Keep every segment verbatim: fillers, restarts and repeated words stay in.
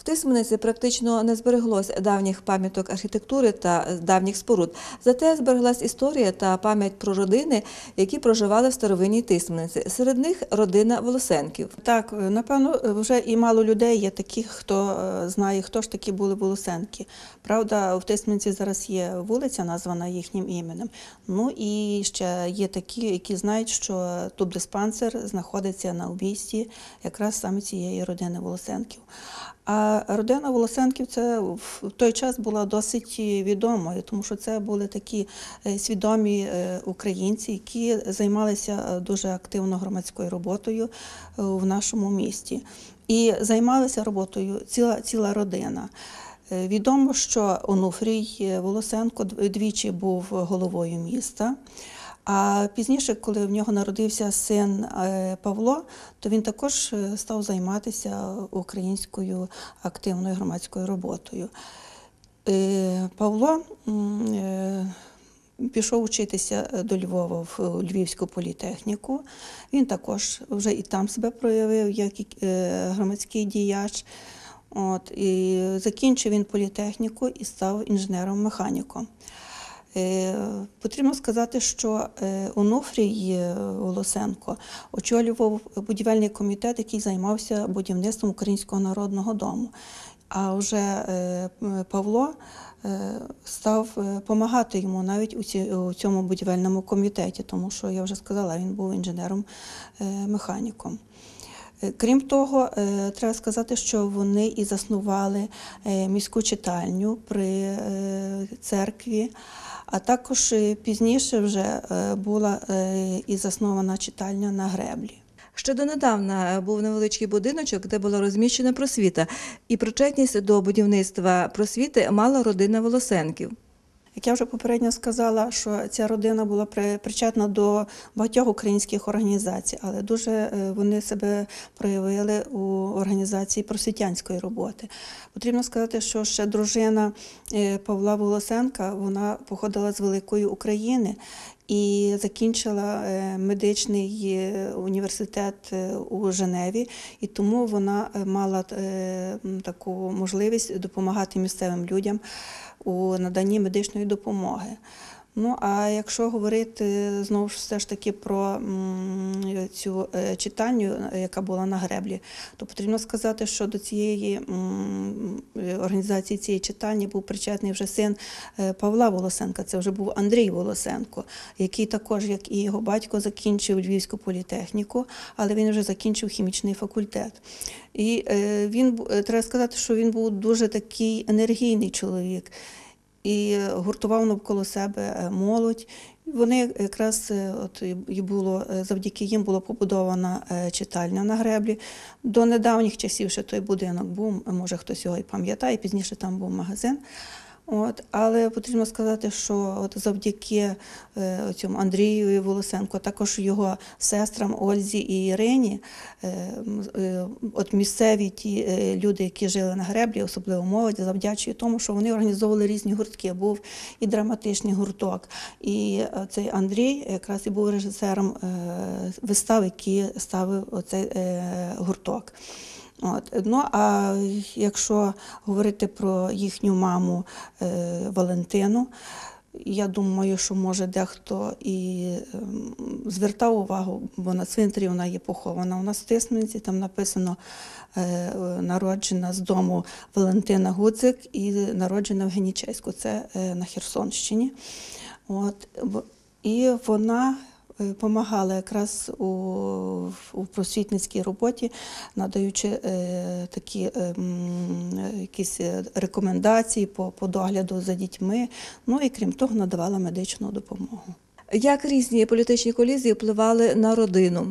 В Тисмениці практично не збереглось давніх пам'яток архітектури та давніх споруд. Зате збереглась історія та пам'ять про родини, які проживали в старовинній Тисмениці. Серед них родина Волосенків. Так, напевно, вже і мало людей є таких, хто знає, хто ж такі були Волосенки. Правда, в Тисмениці зараз є вулиця, названа їхнім іменем. Ну і ще є такі, які знають, що тубдиспансер знаходиться на обійсті якраз саме цієї родини Волосенків. А родина Волосенків це в той час була досить відомою, тому що це були такі свідомі українці, які займалися дуже активно громадською роботою в нашому місті. І займалася роботою ціла, ціла родина. Відомо, що Онуфрій Волосенко двічі був головою міста. А пізніше, коли в нього народився син Павло, то він також став займатися українською активною громадською роботою. Павло пішов вчитися до Львова в Львівську політехніку. Він також вже і там себе проявив як громадський діяч. От, і закінчив він політехніку і став інженером-механіком. Потрібно сказати, що Онуфрій Волосенко очолював будівельний комітет, який займався будівництвом Українського народного дому. А вже Павло став допомагати йому навіть у цьому будівельному комітеті, тому що, я вже сказала, він був інженером-механіком. Крім того, треба сказати, що вони і заснували міську читальню при церкві, а також пізніше вже була і заснована читальня на Греблі. Ще донедавна був невеличкий будиночок, де була розміщена просвіта, і причетність до будівництва просвіти мала родина Волосенків. Як я вже попередньо сказала, що ця родина була причетна до багатьох українських організацій, але дуже вони себе проявили у організації просвітянської роботи. Потрібно сказати, що ще дружина Павла Волосенка, вона походила з Великої України і закінчила медичний університет у Женеві, і тому вона мала таку можливість допомагати місцевим людям у наданні медичної допомоги. Ну, а якщо говорити знову ж все ж таки про цю читальню, яка була на Греблі, то потрібно сказати, що до цієї організації цієї читальні був причетний вже син Павла Волосенка, це вже був Андрій Волосенко, який також, як і його батько, закінчив Львівську політехніку, але він вже закінчив хімічний факультет. І він, треба сказати, що він був дуже такий енергійний чоловік, і гуртував навколо себе молодь. Вони якраз, от і було, завдяки їм була побудована читальня на Греблі. До недавніх часів ще той будинок був, може хтось його і пам'ятає, пізніше там був магазин. От, але потрібно сказати, що от завдяки е, цьому Андрію Волосенку, також його сестрам Ользі і Ірині, е, е, от місцеві ті е, люди, які жили на Греблі, особливо молодь, завдячують тому, що вони організовували різні гуртки. Був і драматичний гурток. І цей Андрій якраз і був режисером е, вистав, які ставив оцей е, гурток. От. Ну, а якщо говорити про їхню маму е, Валентину, я думаю, що може дехто і е, звертав увагу, бо на цвинтарі вона є похована. У нас в Тисмениці там написано е, народжена з дому Валентина Гудзик і народжена в Генічеську, це е, на Херсонщині. От. І вона допомагала якраз у, у просвітницькій роботі, надаючи е, такі е, якісь рекомендації по, по догляду за дітьми, ну і крім того надавала медичну допомогу. Як різні політичні колізії впливали на родину?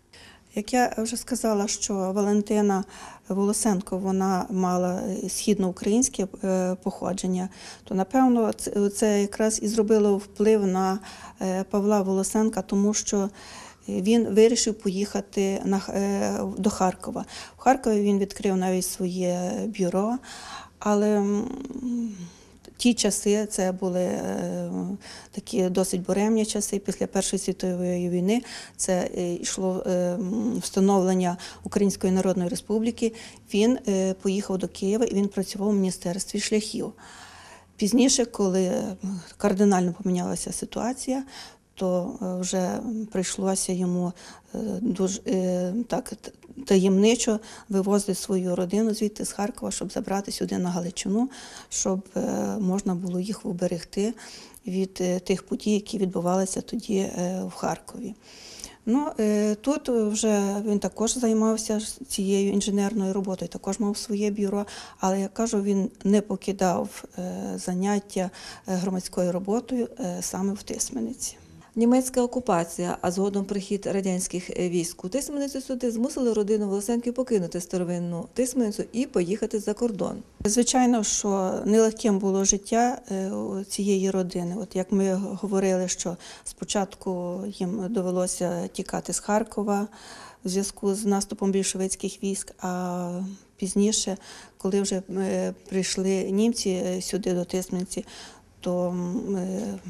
Як я вже сказала, що Валентина Волосенко, вона мала східноукраїнське походження, то, напевно, це якраз і зробило вплив на Павла Волосенка, тому що він вирішив поїхати на, до Харкова. В Харкові він відкрив навіть своє бюро, але ті часи це були е, такі досить буремні часи. Після Першої світової війни це е, йшло е, м, встановлення Української Народної Республіки. Він е, поїхав до Києва і він працював у Міністерстві шляхів. Пізніше, коли кардинально помінялася ситуація, то е, вже прийшлося йому е, дуже е, так таємничо вивозити свою родину звідти з Харкова, щоб забрати сюди на Галичину, щоб е, можна було їх уберегти від е, тих подій, які відбувалися тоді е, в Харкові. Ну, е, тут вже він також займався цією інженерною роботою, також мав своє бюро, але, як кажу, він не покидав е, заняття е, громадською роботою е, саме в Тисмениці. Німецька окупація, а згодом прихід радянських військ у Тисменицю сюди змусили родину Волосенків покинути старовинну Тисменицю і поїхати за кордон. Звичайно, що нелегким було життя е, у цієї родини. От як ми говорили, що спочатку їм довелося тікати з Харкова у зв'язку з наступом більшовицьких військ, а пізніше, коли вже е, прийшли німці сюди до Тисмениці, то е,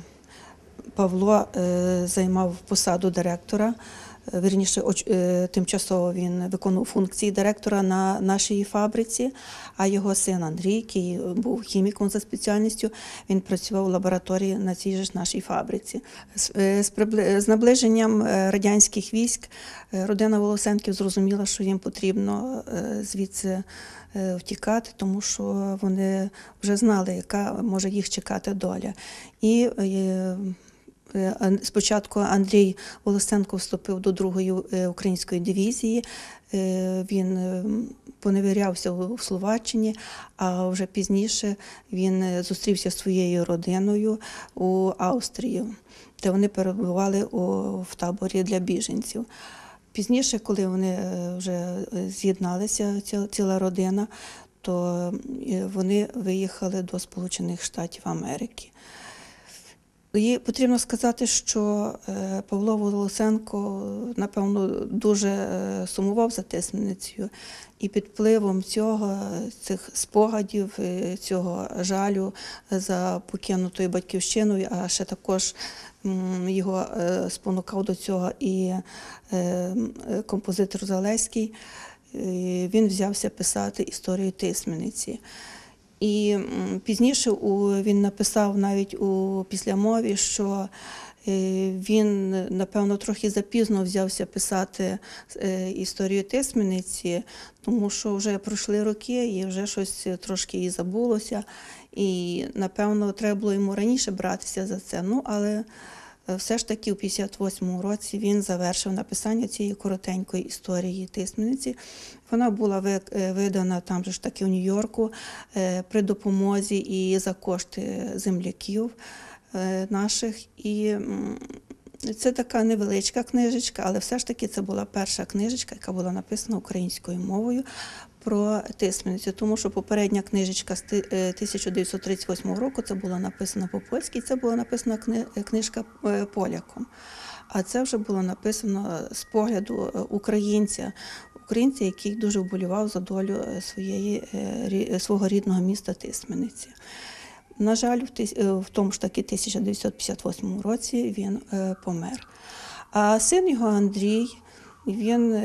Павло е, займав посаду директора, е, вірніше, оч, е, тимчасово він виконував функції директора на нашій фабриці, а його син Андрій, який був хіміком за спеціальністю, він працював у лабораторії на цій же ж нашій фабриці. З, е, з, прибли- з наближенням е, радянських військ е, родина Волосенків зрозуміла, що їм потрібно е, звідси е, втікати, тому що вони вже знали, яка може їх чекати доля. І е, Е, Спочатку Андрій Волосенко вступив до другої е, української дивізії, Е, він е, поневірявся у Словаччині, а вже пізніше він е, зустрівся зі своєю родиною у Австрії, де вони перебували у, в таборі для біженців. Пізніше, коли вони е, вже е, з'єдналися, ціла, ціла родина, то е, вони виїхали до Сполучених Штатів Америки. І потрібно сказати, що е, Павло Волосенко, напевно, дуже е, сумував за Тисменицею. І під впливом цього, цих спогадів, е, цього жалю за покинутою батьківщиною, а ще також м, його е, спонукав до цього і е, композитор Залеський, е, він взявся писати історію Тисмениці. І пізніше він написав навіть у післямові, що він, напевно, трохи запізно взявся писати історію Тисмениці, тому що вже пройшли роки і вже щось трошки і забулося. І, напевно, треба було йому раніше братися за це. Ну, але все ж таки у п'ятдесят восьмому році він завершив написання цієї коротенької історії Тисмениці. Вона була видана там же ж таки у Нью-Йорку при допомозі і за кошти земляків наших. І це така невеличка книжечка, але все ж таки це була перша книжечка, яка була написана українською мовою про Тисменицю, тому що попередня книжечка з тисяча дев'ятсот тридцять восьмого року, це була написана по-польськи, це була написана книжка поляком. А це вже було написано з погляду українця, українця, який дуже вболівав за долю своєї, свого рідного міста Тисмениці. На жаль, в тому ж таки тисяча дев'ятсот п'ятдесят восьмому році він помер. А син його Андрій, він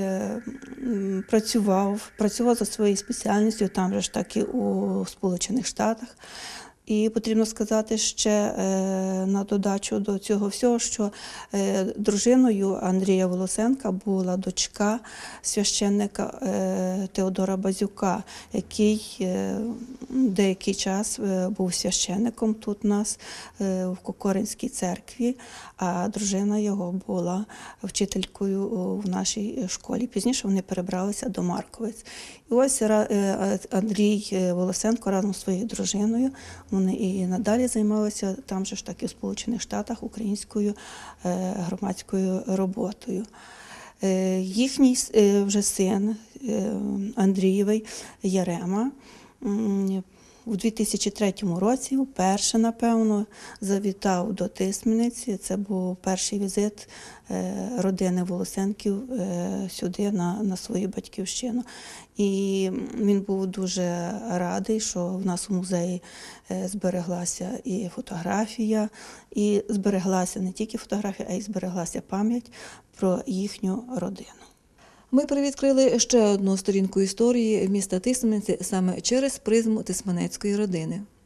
працював, працював за своєю спеціальністю, там же ж таки у Сполучених Штатах. І потрібно сказати ще на додачу до цього всього, що дружиною Андрія Волосенка була дочка священника Теодора Базюка, який деякий час був священником тут у нас в Кокоринській церкві, а дружина його була вчителькою в нашій школі. Пізніше вони перебралися до Марковець. І ось Андрій Волосенко разом з своєю дружиною, вони і надалі займалися там же ж таки у Сполучених Штатах українською громадською роботою. Їхній вже син Андрієвий Ярема у дві тисячі третьому році вперше, напевно, завітав до Тисмениці. Це був перший візит е, родини Волосенків е, сюди, на, на свою батьківщину. І він був дуже радий, що в нас у музеї е, збереглася і фотографія, і збереглася не тільки фотографія, а й збереглася пам'ять про їхню родину. Ми привідкрили ще одну сторінку історії міста Тисмениці саме через призму тисменецької родини.